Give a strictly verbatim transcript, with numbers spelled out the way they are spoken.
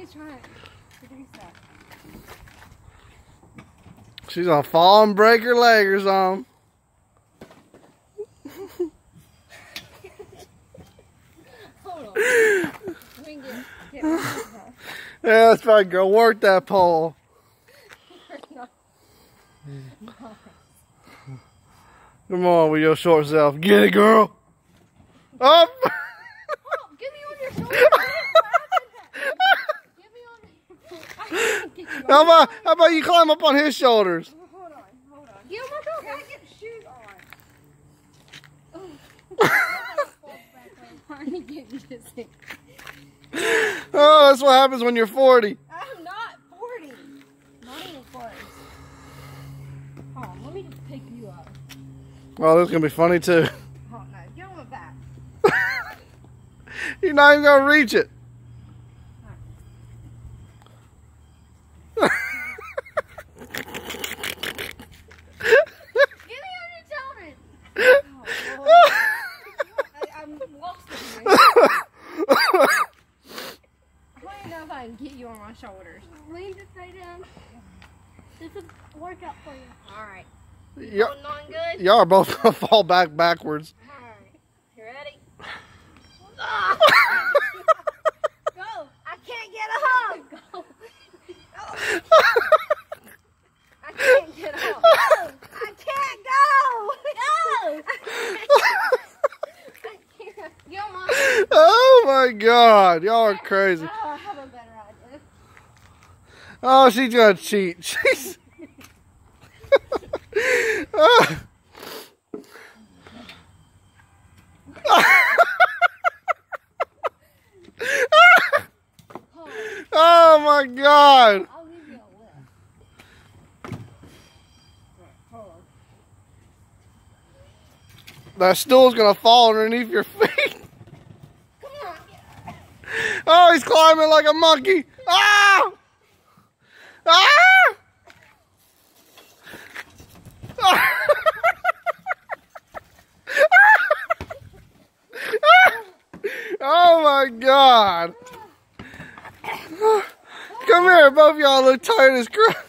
He's trying to produce that. She's gonna fall and break her leg or something. Hold on. We can get, get Yeah, let's probably go work that pole. Come on with your short self. Get it, girl. Up. Oh, get me on your shoulder. Get me on. I can't get you on. How about, how about you climb up on his shoulders? Hold on, hold on. Get on my shoulder. Gotta get the shoes on. I'm gonna get you this thing. Oh, that's what happens when you're forty. I'm not forty. Not even close. Hold on, let me just pick you up. Oh, this is gonna be funny too. Oh no, get on my back. You're not even gonna reach it. Get me on your shoulders. Oh, Lord. I, I'm lost in here. I don't even know if I can get you on my shoulders. Lean this right down. This is a workout for you. Alright. Y'all Holding on good? are both gonna fall back backwards. Alright. You ready? Ah! Go! I can't get a hug! Go! Go! I can't get a hug! Go! I can't go! Go! I can't. Get on my Oh my God, y'all are crazy. Oh, I have a better idea. Oh, she's gonna cheat. She's. Oh. Oh my God. I'll leave you a lift. Hold on. That stool's gonna fall underneath your feet. Come on. Oh, he's climbing like a monkey. Ah! Ah! Oh my God. Come here, both of y'all look tired as crap.